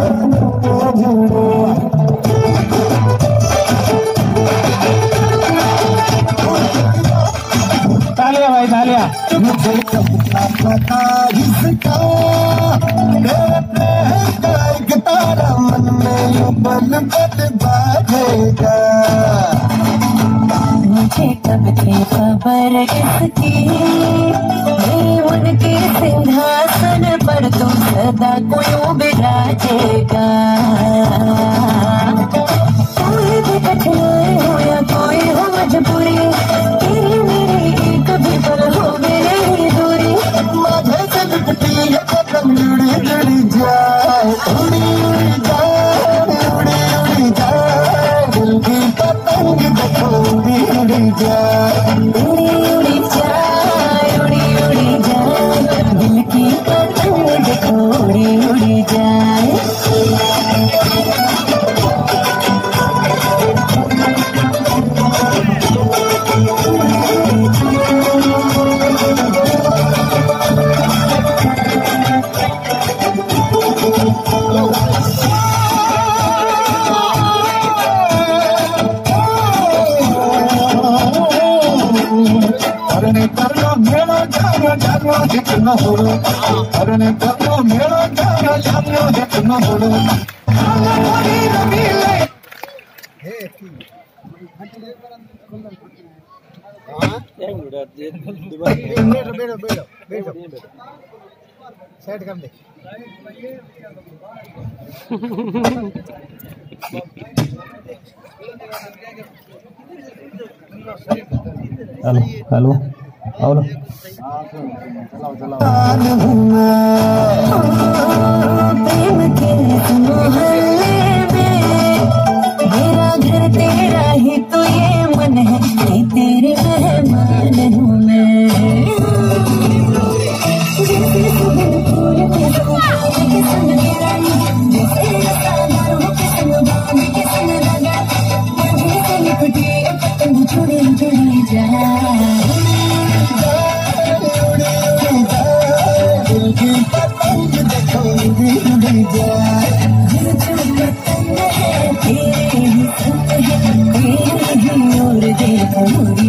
तालिया भाई तालिया। मुझे पता इसका मेरे प्रेम का एक तारा मन में यूं बन बाजेगा। मुझे कब थी खबर इसकी मैं उनके सिंहासन पर तू सदा क्यों बिराजेगा। कोई भी कठिनाई हो या कोई हो मजबूरी तेरी मेरी कभी पर हो मेरी दूरी। माझे से लिपटी है पतंग उड़ी उड़ी जाए उड़ी उड़ी जाए उड़ी उड़ी जाए दिल की पतंग देखो उड़ी उड़ी जाए उड़ी उड़ी जाए उड़ी उड़ी जाए दिल की पतंग देखो उड़ी उड़ी जाए। अरे करना मेरा जाना जाना जितना हो अरे करना मेरा जाना जाना जितना हो सेट कर दे। हेलो हेलो हेलो प्रेम के मोहल्ले में मेरा घर तेरा ही तो ये मन है कि तेरे मेहमान हूँ मैं। जैसे सुगंध फूल के संग के संग रानी जैसे रसादारों के संग बाम के संग लगा जैसे लिपटी पतंग जुड़ी जुड़ी जाए। दिल की पतंग देखो उड़ी उड़ी जाए जो पतंग है तेरे ही संग है तेरे ही और देखो